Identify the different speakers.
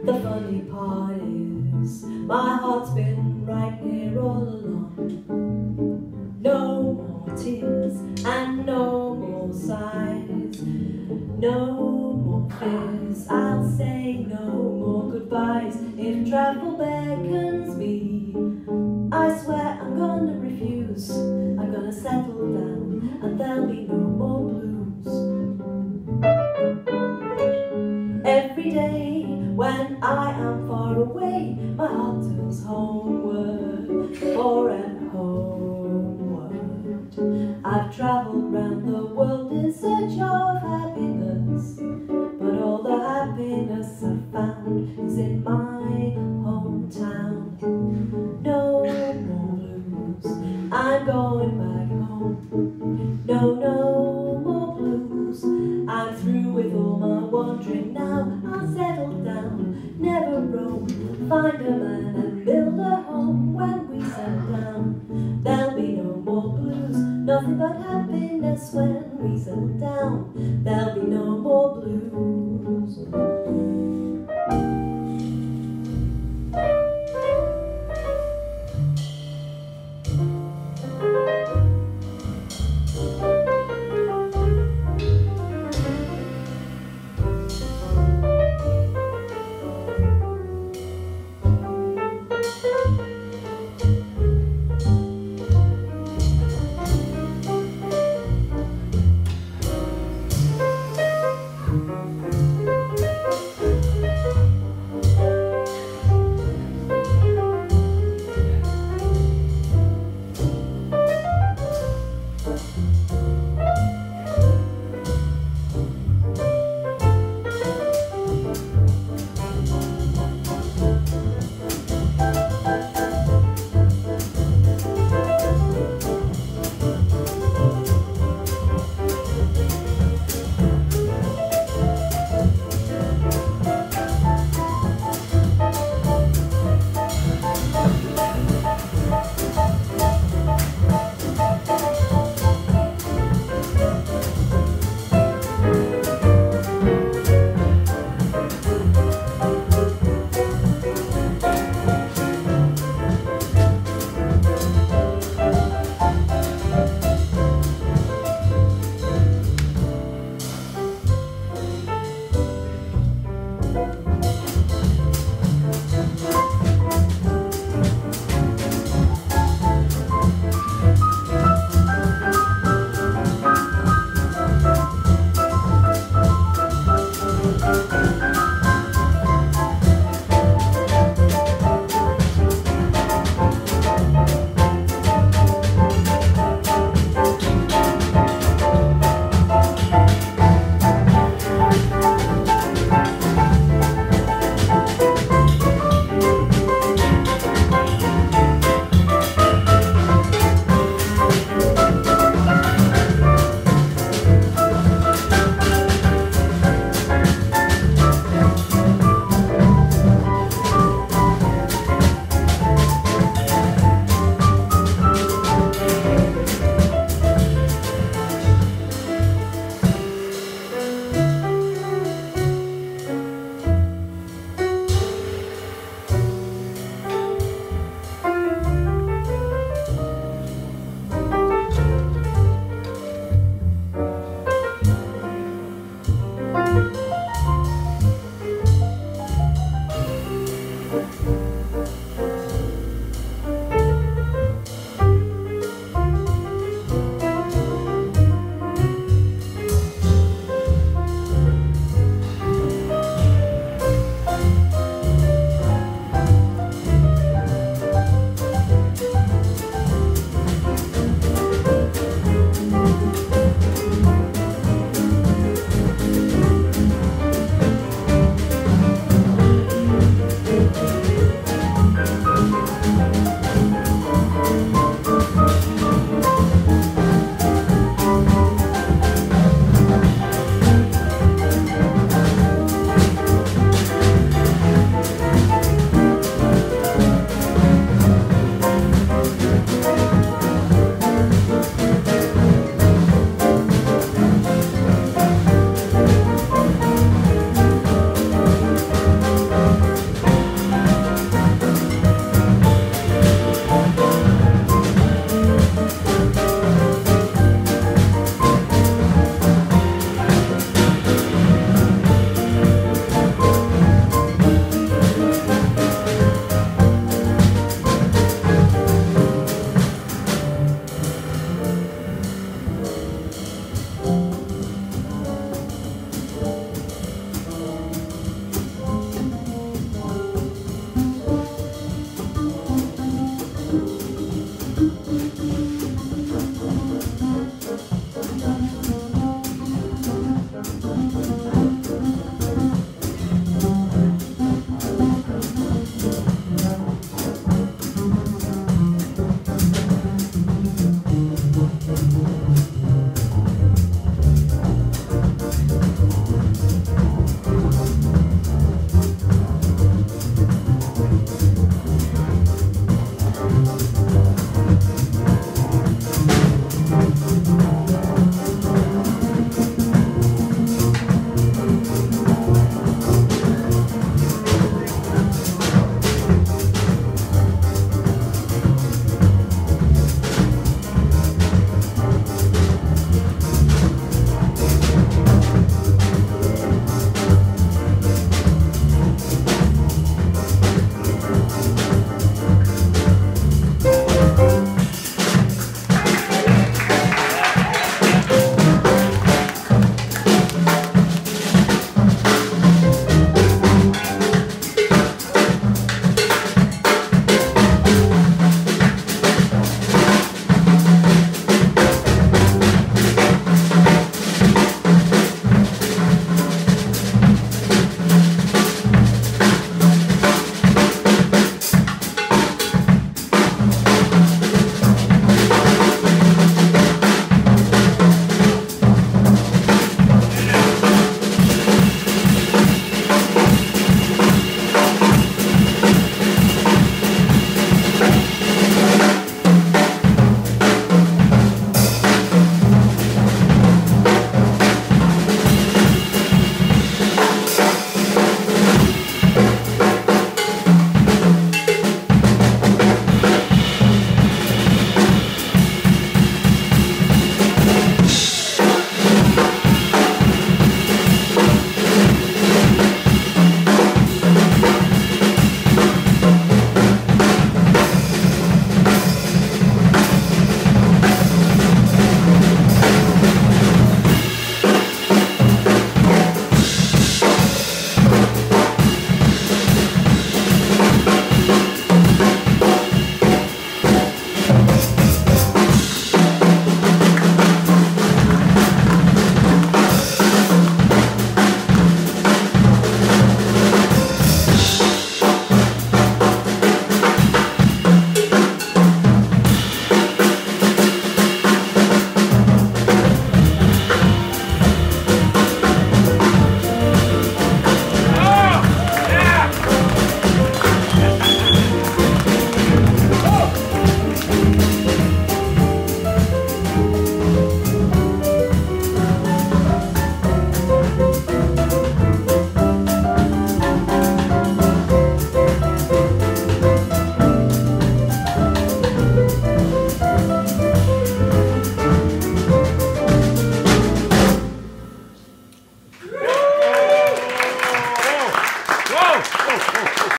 Speaker 1: The funny part is, my heart's been right here all along. No more tears and no more sighs, no more fears. I'll say no more goodbyes. If travel beckons me, I swear I'm gonna refuse. I'm gonna settle down and there'll be no more blues. Every day when I am far away, my heart turns homeward, for and homeward. I've travelled round the world in search of happiness, but all the happiness I've found is in my hometown. No more blues, I'm going back home. No, no more blues, I'm through with all my wandering now. I'll settle down, never roam, find a man and build a home. When we settle down, there'll be no more blues, nothing but happiness when we settle down. There'll